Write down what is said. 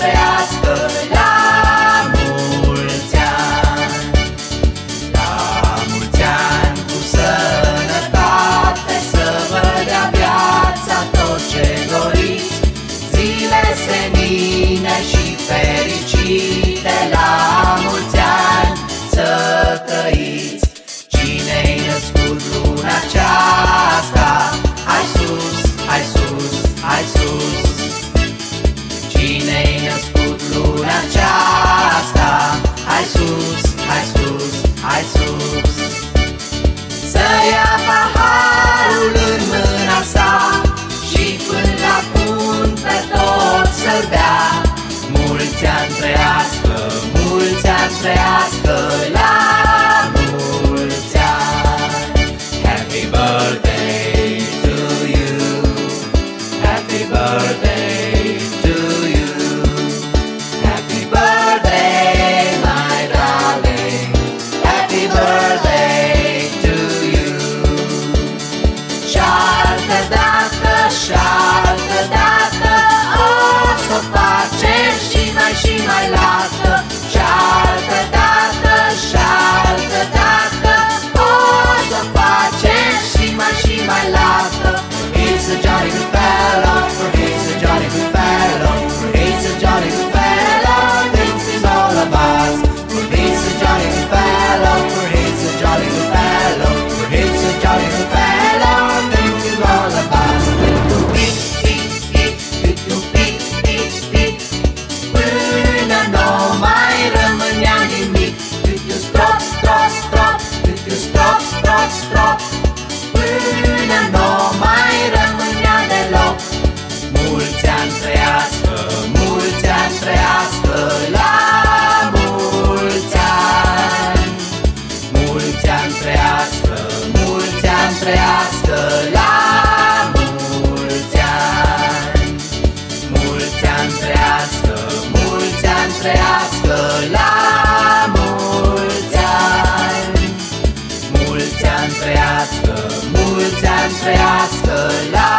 trăiască, la mulți ani. La mulți ani cu sănătate, să vă dea viața tot ce doriți, zile senine și fericite, la mulți ani să trăiți. Cine-i născut luna aceasta, hai sus, hai sus, hai sus. Cine-i născut luna aceasta, hai sus, hai sus, hai sus. Să ia paharul în mâna sa și până la fund pe tot să-l bea. Mulți ani trăiască, mulți ani trăiască, la mulți ani. Happy birthday to you, happy birthday to you, happy birthday my darling, happy birthday to you. Și-altă dată, și-altă dată, o s-o facem și mai lată. Și-altă dată, și-altă dată, o s-o facem și mai lată. He's a jolly good fellow, for he's a jolly good fellow, for he's a jolly good fellow, thinks he's all of us. For he's a jolly good fellow, for he's a jolly good fellow, for he's a jolly good fellow, thinks he's all of us. Beep, beep, beep, beep, beep, beep, beep, până nu mai rămânea nimic. Strop, strop, strop, strop, strop, strop, până nu mai rămânea deloc. Mulți ani trăiască, mulți ani trăiască, la mulți ani. Mulți ani trăiască, mulți ani trăiască, la mulți ani. Mulți ani trăiască, mulți ani trăiască, la mulți ani. Mulți ani trăiască, mulți ani trăiască, la